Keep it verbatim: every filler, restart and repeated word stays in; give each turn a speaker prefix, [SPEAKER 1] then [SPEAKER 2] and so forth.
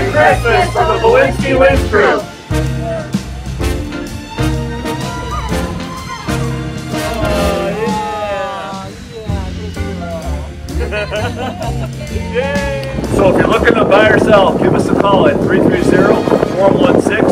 [SPEAKER 1] Christmas from the Bellinski-Lynch group.
[SPEAKER 2] Yay! So if you're looking to buy or sell, give us a call at three three zero, four one six,